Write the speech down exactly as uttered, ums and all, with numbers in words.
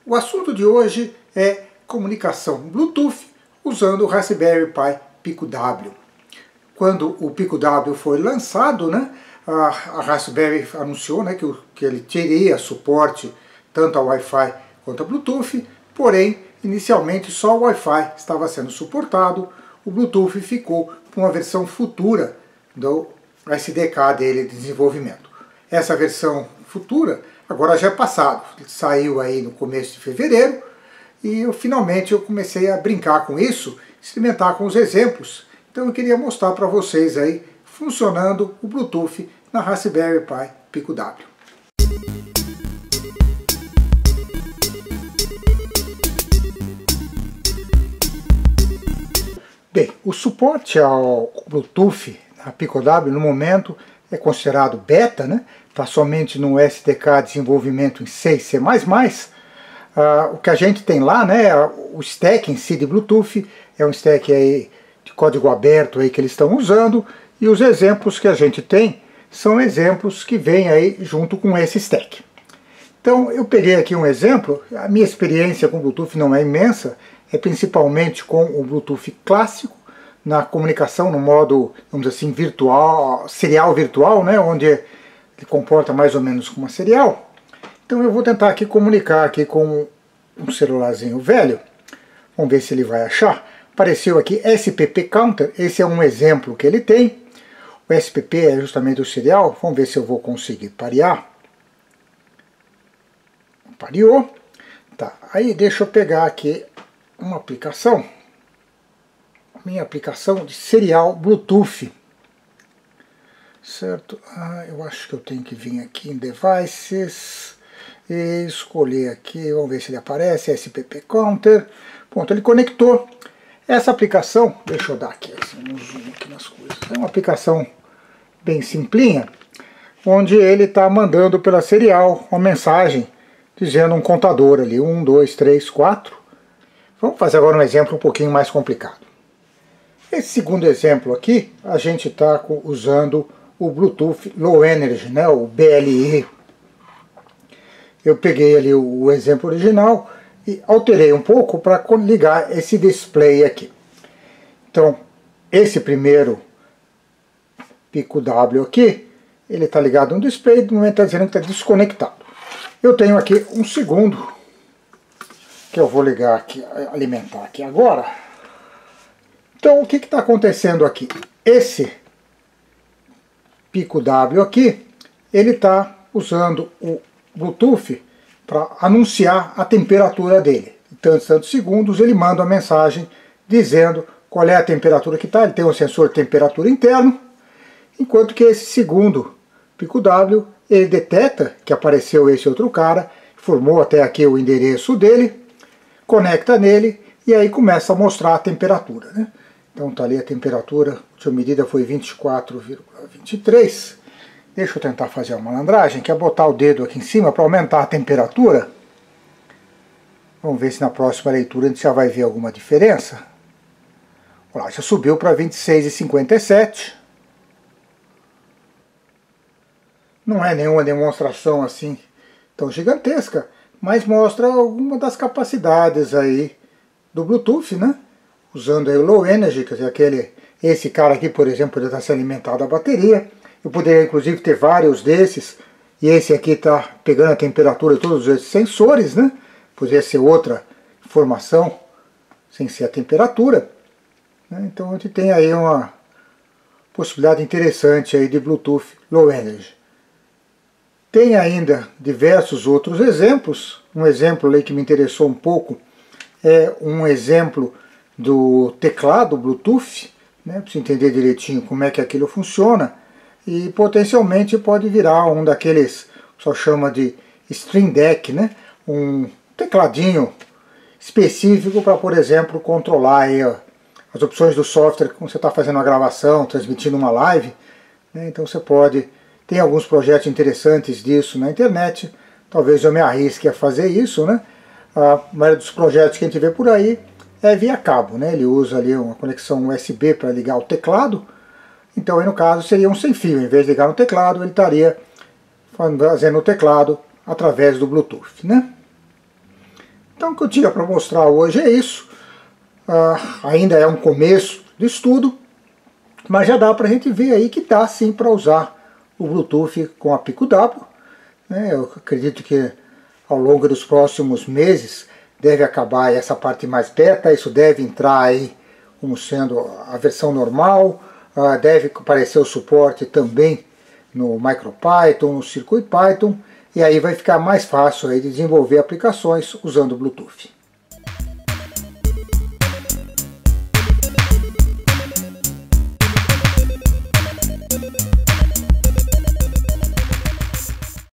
O assunto de hoje é comunicação Bluetooth usando o Raspberry Pi Pico W. Quando o Pico W foi lançado, né, a, a Raspberry anunciou, né, que, o, que ele teria suporte tanto ao Wi-Fi quanto a Bluetooth, porém, inicialmente só o Wi-Fi estava sendo suportado, o Bluetooth ficou para uma versão futura do S D K dele de desenvolvimento. Essa versão futura agora já é passado, saiu aí no começo de fevereiro, e eu, finalmente eu comecei a brincar com isso, experimentar com os exemplos. Então eu queria mostrar para vocês aí funcionando o Bluetooth na Raspberry Pi Pico W. Bem, o suporte ao Bluetooth na Pico W no momento é considerado beta, né? Está somente no S D K desenvolvimento em seis C mais mais. Uh, o que a gente tem lá, né, o stack em si de Bluetooth, é um stack aí de código aberto aí que eles estão usando, e os exemplos que a gente tem são exemplos que vêm aí junto com esse stack. Então eu peguei aqui um exemplo, a minha experiência com Bluetooth não é imensa, é principalmente com o Bluetooth clássico, na comunicação no modo, vamos dizer assim, virtual, serial virtual, né, onde ele comporta mais ou menos como uma serial. Então eu vou tentar aqui comunicar aqui com um celularzinho velho. Vamos ver se ele vai achar. Apareceu aqui S P P Counter, esse é um exemplo que ele tem. O S P P é justamente o serial. Vamos ver se eu vou conseguir parear. Pareou. Tá, aí deixa eu pegar aqui uma aplicação. Minha aplicação de serial Bluetooth. Certo? Ah, eu acho que eu tenho que vir aqui em Devices e escolher aqui, vamos ver se ele aparece, S P P Counter. Pronto, ele conectou. Essa aplicação, deixa eu dar aqui assim, um zoom aqui nas coisas. É uma aplicação bem simplinha, onde ele está mandando pela serial uma mensagem dizendo um contador ali, um, dois, três, quatro. Vamos fazer agora um exemplo um pouquinho mais complicado. Esse segundo exemplo aqui, a gente está usando o Bluetooth Low Energy, né, o B L E. Eu peguei ali o exemplo original e alterei um pouco para ligar esse display aqui. Então, esse primeiro Pico W aqui, ele está ligado no display, no momento está dizendo que está desconectado. Eu tenho aqui um segundo, que eu vou ligar aqui, alimentar aqui agora. Então, o que está acontecendo aqui? Esse Pico W aqui, ele está usando o Bluetooth para anunciar a temperatura dele. Em tantos, tantos segundos ele manda uma mensagem dizendo qual é a temperatura que está. Ele tem um sensor de temperatura interno, enquanto que esse segundo Pico W, ele detecta que apareceu esse outro cara, formou até aqui o endereço dele, conecta nele e aí começa a mostrar a temperatura, né? Então está ali a temperatura, a última medida foi vinte e quatro vírgula vinte e três. Deixa eu tentar fazer uma malandragem, que é botar o dedo aqui em cima para aumentar a temperatura. Vamos ver se na próxima leitura a gente já vai ver alguma diferença. Olha lá, já subiu para vinte e seis vírgula cinquenta e sete. Não é nenhuma demonstração assim tão gigantesca, mas mostra alguma das capacidades aí do Bluetooth, né? Usando aí o Low Energy, quer dizer, aquele, esse cara aqui, por exemplo, poderia estar se alimentado da bateria. Eu poderia, inclusive, ter vários desses, e esse aqui está pegando a temperatura de todos esses sensores, né? Poderia ser outra informação, sem ser a temperatura. Né? Então a gente tem aí uma possibilidade interessante aí de Bluetooth Low Energy. Tem ainda diversos outros exemplos. Um exemplo aí que me interessou um pouco é um exemplo do teclado Bluetooth, né, para você entender direitinho como é que aquilo funciona, e potencialmente pode virar um daqueles, só chama de Stream Deck, né, um tecladinho específico para, por exemplo, controlar aí, ó, as opções do software quando você está fazendo uma gravação, transmitindo uma live, né, então você pode, tem alguns projetos interessantes disso na internet, talvez eu me arrisque a fazer isso, né, a maioria dos projetos que a gente vê por aí é via cabo, né? Ele usa ali uma conexão U S B para ligar o teclado, então aí no caso seria um sem fio, em vez de ligar no teclado, ele estaria fazendo o teclado através do Bluetooth, né? Então o que eu tinha para mostrar hoje é isso. Uh, ainda é um começo de estudo, mas já dá para a gente ver aí que dá sim para usar o Bluetooth com a Pico W. Né? Eu acredito que ao longo dos próximos meses deve acabar essa parte mais beta, isso deve entrar aí como sendo a versão normal, uh, deve aparecer o suporte também no MicroPython, no CircuitPython, e aí vai ficar mais fácil aí de desenvolver aplicações usando o Bluetooth.